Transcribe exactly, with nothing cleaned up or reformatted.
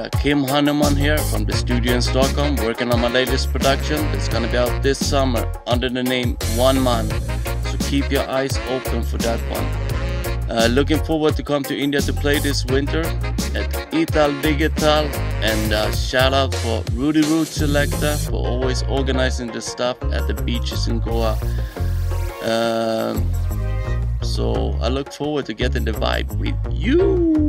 uh, Kim Hanuman here from the studio in Stockholm, working on my latest production. It's gonna be out this summer under the name OneMan, so keep your eyes open for that one. Uh, looking forward to come to India to play this winter at Ital Digital, and uh, shout out for Rudy Roots selector for always organizing the stuff at the beaches in Goa. Um, so I look forward to getting the vibe with you.